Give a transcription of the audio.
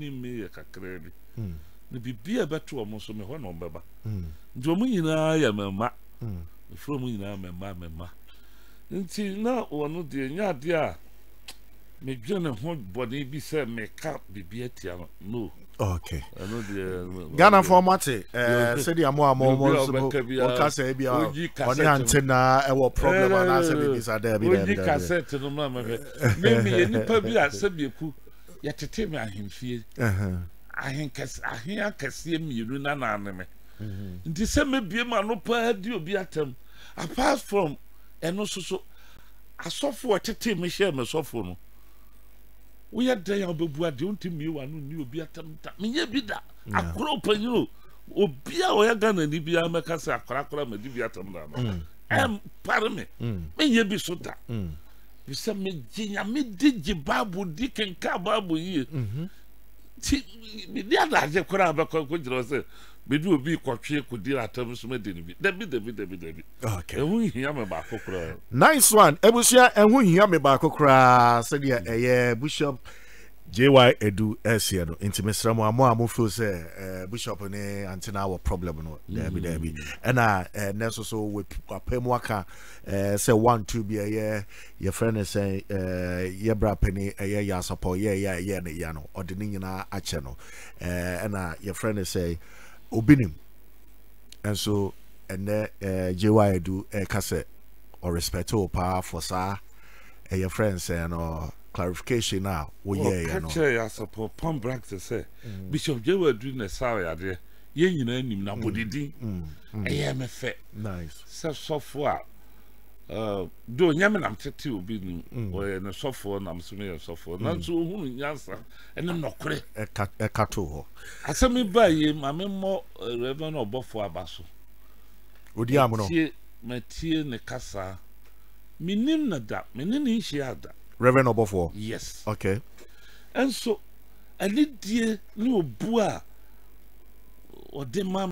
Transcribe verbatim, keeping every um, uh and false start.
ni me kakra bi ne bibia beto omo so me ho no beba nti omo nyina ya mema from nyina mema mema nti na wono de nya de a me dwene ho body bi se me ka bibia tia no. Okay. Ghana format eh said the amo amo mo so o ka say bia oni Auntie Naa e wo problem na say bi sa there bi there. Oji cassette no ma me me me nipa bi a se bieku ya tete me ahemfie. Eh ahen kase ahen akase miru na na ne me. Nti se me bie ma no pa di obi atam apart from eno so so asofo tete me share me sofo no. We are there obebu ade unti mi wa no ni obi atam ta me ye bi da akoro panyo obi a o ya Ghana ni bia meka se akora akora ma di bi atam da no em pare me me ye bi so da bi se me ginya me digi babu di kenka babu yi ti me di ada je kora ba ko ko jiro se me du obi kwatwe ko di atam so me de ni bi da bi da bi da bi da bi. Okay, ehu hia me ba kokora. Nice one. Ebusia ehu hia me ba kokora se dia eye Bishop J Y Adu esia no intimesra mo amo amo feel say Bishop ne Auntie Naa wo problem no there be there be na na so so we apem waka say one two be eye your friend say ye bra penny eye ya support ye ye ye ne ya no odini nyina ache no na your friend say obinim and so and uh, J Y Adu uh, kase or respect to pa for sa uh, your friends and uh, clarification now we oh, yeah you know ya support pom brack to say Bishop J Y Adu na sa ya de ye nyina nim na bodidi eh me fe nice so so for uh do nyame nam tete obi ni o na so for nam so me so for na so hunu nyansa ene nokore e ka e ka to ho asemi ba ye mame mo reverend obofo abaso odi am no tie matie ne kasa minim na da menin ni hia da Reverend Obofo. Yes. Okay. And so a lidie ni obu a o de ma